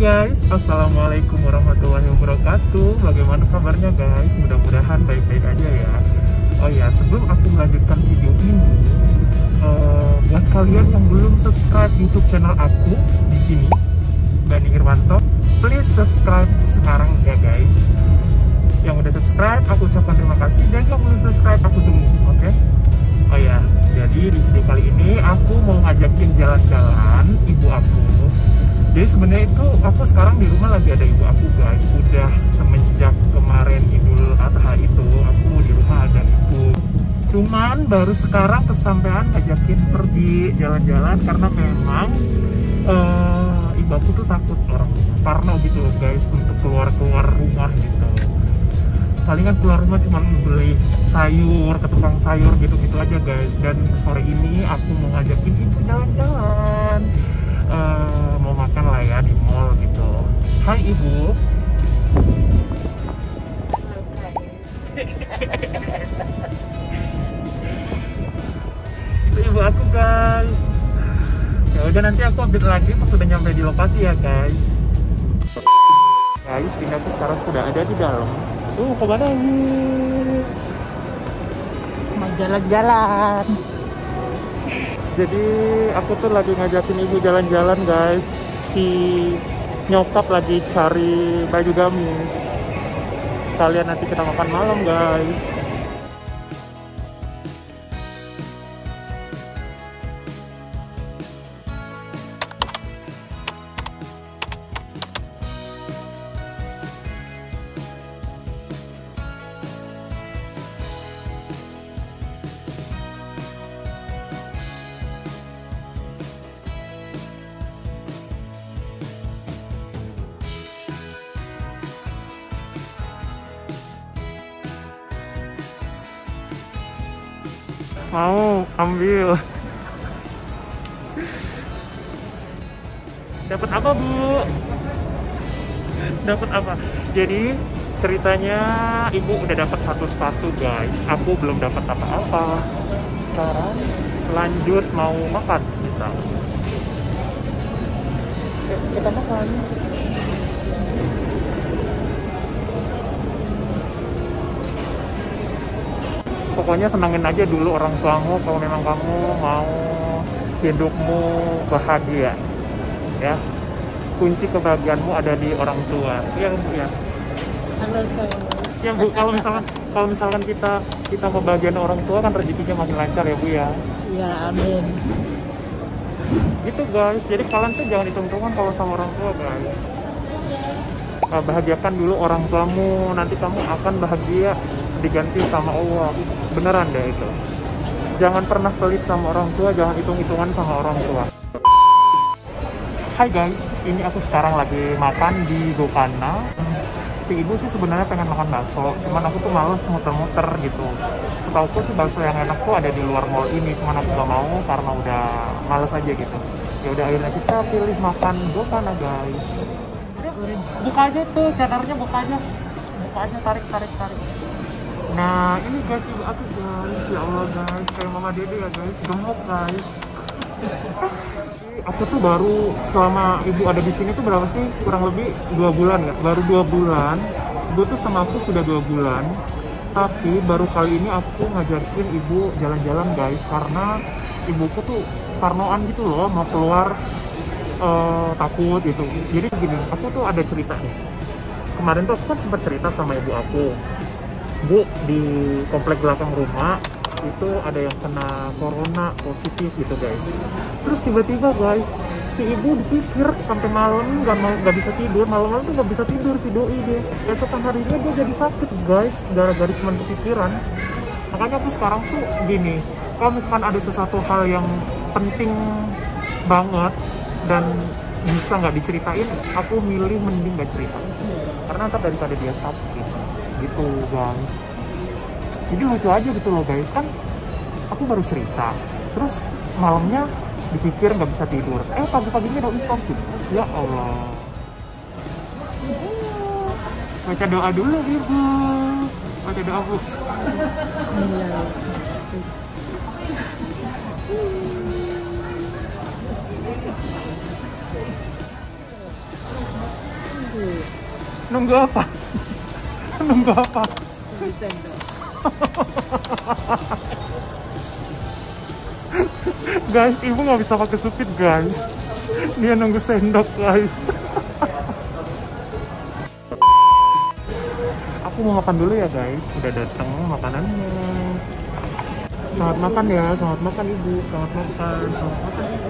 guys, assalamualaikum warahmatullahi wabarakatuh. Bagaimana kabarnya guys? Mudah-mudahan baik-baik aja ya. Oh ya, sebelum aku melanjutkan video ini, buat kalian yang belum subscribe YouTube channel aku di sini, Bani Irwanto, please subscribe sekarang ya guys. Yang udah subscribe, aku ucapkan terima kasih, dan yang belum subscribe, aku tunggu, oke? Oh ya, jadi di video kali ini aku mau ngajakin jalan-jalan ibu aku. Jadi sebenarnya itu aku sekarang di rumah lagi ada ibu aku guys. Udah semenjak kemarin Idul Adha itu aku di rumah ada ibu. Cuman baru sekarang kesampaian ngajakin pergi jalan-jalan karena memang ibu aku tuh takut orang parno gitu loh guys untuk keluar rumah gitu. Palingan keluar rumah cuma beli sayur ke tukang sayur gitu-gitu aja guys. Dan sore ini aku mau ngajakin ibu jalan-jalan. Mau makan lah ya di mall gitu. Hai ibu. Itu ibu aku guys. Ya udah, nanti aku update lagi pas sudah nyampe di lokasi ya guys. Guys, ini aku sekarang sudah ada di dalam. Kemana ini? Mau jalan-jalan. Jadi aku tuh lagi ngajakin ibu jalan-jalan guys. Si nyokap lagi cari baju gamis. Sekalian nanti kita makan malam guys. Mau ambil. Dapat apa bu? Dapat apa? Jadi ceritanya ibu udah dapat satu sepatu guys. Aku belum dapat apa-apa. Sekarang lanjut mau makan kita. Kita makan. Pokoknya senangin aja dulu orang tuamu kalau memang kamu mau hidupmu bahagia ya. Kunci kebahagiaanmu ada di orang tua ya bu ya. Halo guys. Ya bu, kalau misalkan kita membahagiakan orang tua kan rezekinya makin lancar ya bu ya. Ya amin. Gitu guys, jadi kalian tuh jangan hitung-hitungan kalau sama orang tua guys. Bahagiakan dulu orang tuamu, nanti kamu akan bahagia diganti sama Allah. Beneran deh itu. Jangan pernah pelit sama orang tua, jangan hitung-hitungan sama orang tua. Hai guys, ini aku sekarang lagi makan di Gokana. Si ibu sih sebenarnya pengen makan bakso, cuman aku tuh males muter-muter gitu. Setauku sih bakso yang enak tuh ada di luar mall ini, cuman aku gak mau karena udah males aja gitu. Ya udah, akhirnya kita pilih makan Gokana guys. Buka aja tuh, cadarnya buka aja, tarik. Nah ini guys ibu aku guys, ya Allah guys, kayak mama dede ya guys, gemuk guys. Aku tuh baru selama ibu ada di sini tuh berapa sih, kurang lebih 2 bulan ya, baru 2 bulan. Ibu tuh sama aku sudah 2 bulan, tapi baru kali ini aku ngajakin ibu jalan-jalan guys, karena ibuku tuh parnoan gitu loh, mau keluar takut gitu. Jadi gini, aku tuh ada cerita nih. Kemarin tuh aku kan sempat cerita sama ibu aku, Bu, di komplek belakang rumah itu ada yang kena corona positif gitu guys. Terus tiba-tiba guys, si ibu dipikir sampai malam nggak bisa tidur, malam-malam tuh nggak bisa tidur si doi dia. Esokan harinya dia jadi sakit guys, gara-gara cuma kepikiran. Makanya aku sekarang tuh gini, kalau misalkan ada sesuatu hal yang penting banget dan bisa nggak diceritain, aku milih mending nggak cerita, karena ntar daripada dia sakit gitu guys. Jadi lucu aja gitu loh guys, kan aku baru cerita terus malamnya dipikir nggak bisa tidur, pagi-paginya doi sakit. Ya Allah. Baca doa dulu ibu, baca doa bu. Iya. Nunggu apa? Nunggu apa? Tunggu sendok. Guys, ibu nggak bisa pakai supit guys. Dia nunggu sendok guys. Aku mau makan dulu ya guys. Udah datang makanannya. Selamat makan ya, selamat makan ibu, selamat makan, selamat makan ibu.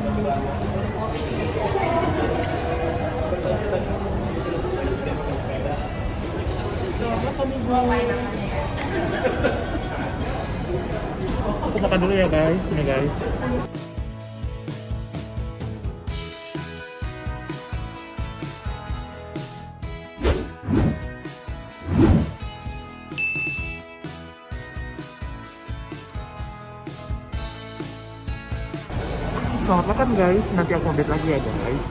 Aku makan dulu ya guys, ini guys. Selamat makan guys, nanti aku update lagi ya guys.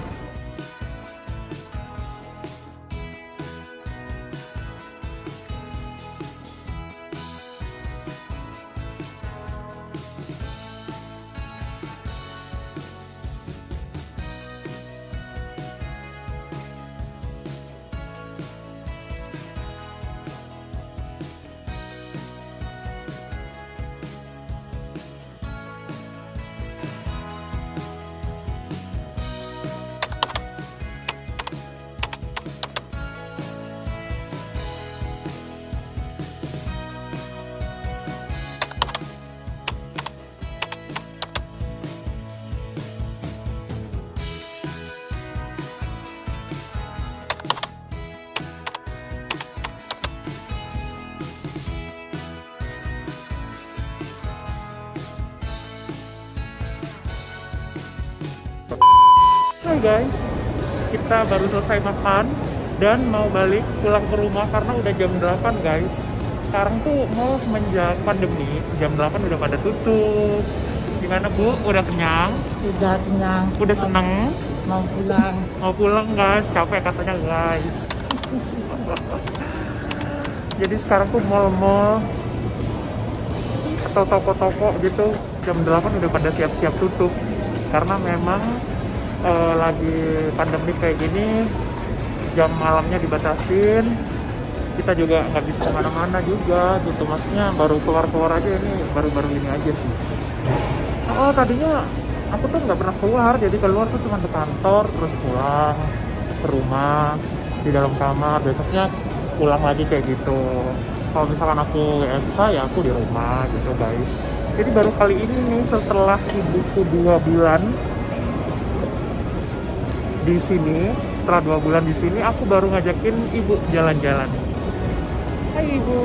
Hai guys, kita baru selesai makan dan mau balik pulang ke rumah karena udah jam 8 guys. Sekarang tuh mall semenjak pandemi jam 8 udah pada tutup. Gimana Bu? Udah kenyang? Udah kenyang. Udah seneng? Mau pulang. Mau pulang guys, capek katanya guys. Jadi sekarang tuh mall-mall atau toko-toko gitu jam 8 udah pada siap-siap tutup. Karena memang lagi pandemi kayak gini, jam malamnya dibatasin, kita juga nggak bisa kemana-mana juga gitu. Maksudnya baru keluar-keluar aja, ini baru-baru ini aja sih. Oh tadinya aku tuh nggak pernah keluar, jadi keluar tuh cuma ke kantor, terus pulang ke rumah, di dalam kamar, besoknya pulang lagi kayak gitu. Kalau misalkan aku WFH ya aku di rumah gitu guys. Jadi baru kali ini nih setelah ibuku 2 bulan di sini, setelah 2 bulan di sini, aku baru ngajakin ibu jalan-jalan. Hai ibu.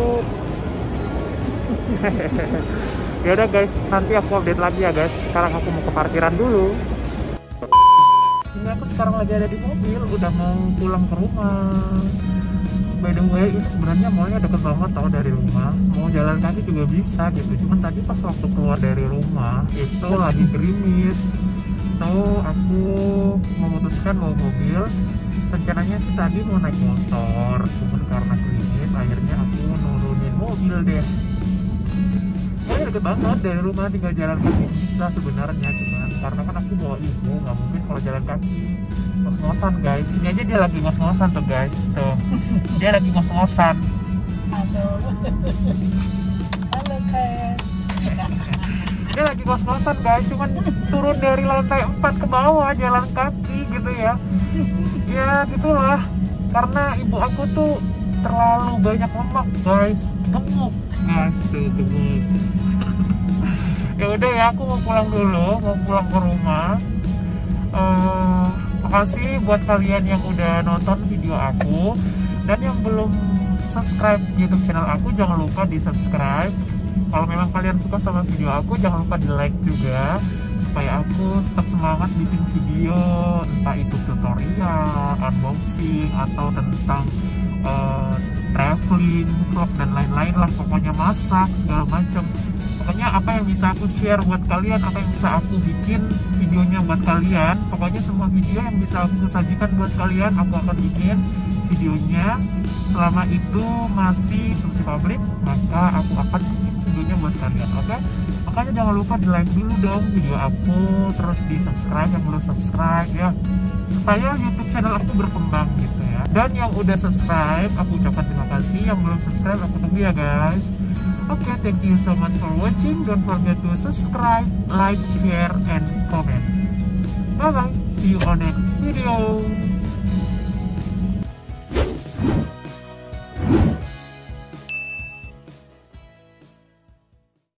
Ya udah guys, nanti aku update lagi ya guys. Sekarang aku mau ke parkiran dulu. Ini aku sekarang lagi ada di mobil, udah mau pulang ke rumah. By the way, ini sebenarnya mallnya deket banget tau dari rumah. Mau jalan kaki juga bisa gitu. Cuman tadi pas waktu keluar dari rumah itu lagi gerimis. So, aku memutuskan mau mobil. Rencananya sih tadi mau naik motor, cuman karena gerimis, akhirnya aku nurunin mobil deh. Pokoknya deket banget dari rumah, tinggal jalan kaki bisa sebenarnya. Cuman karena kan aku bawa ibu, nggak mungkin kalau jalan kaki. Ngos-ngosan guys, ini aja dia lagi ngos-ngosan tuh guys. Tuh, dia lagi ngos-ngosan. Halo. Halo guys. Dia lagi ngos-ngosan guys, cuman turun dari lantai 4 ke bawah jalan kaki gitu ya. Ya gitulah, karena ibu aku tuh terlalu banyak lemak guys, gemuk guys, tuh gemuk. Ya udah ya, aku mau pulang dulu, mau pulang ke rumah. Makasih buat kalian yang udah nonton video aku, dan yang belum subscribe YouTube channel aku, jangan lupa di subscribe. Kalau memang kalian suka sama video aku, jangan lupa di like juga, supaya aku tetap semangat bikin video, entah itu tutorial, unboxing, atau tentang traveling, vlog, dan lain-lain lah. Pokoknya masak, segala macam. Pokoknya apa yang bisa aku share buat kalian, apa yang bisa aku bikin videonya buat kalian, pokoknya semua video yang bisa aku sajikan buat kalian, aku akan bikin videonya. Selama itu masih konsumsi publik, maka aku akan bikin videonya buat kalian. Oke? Makanya jangan lupa di like dulu dong video aku, terus di subscribe yang belum subscribe ya, supaya YouTube channel aku berkembang gitu ya. Dan yang udah subscribe aku ucapkan terima kasih, yang belum subscribe aku tunggu ya guys. Oke, thank you so much for watching. Don't forget to subscribe, like, share, and comment. Bye bye, see you on next video.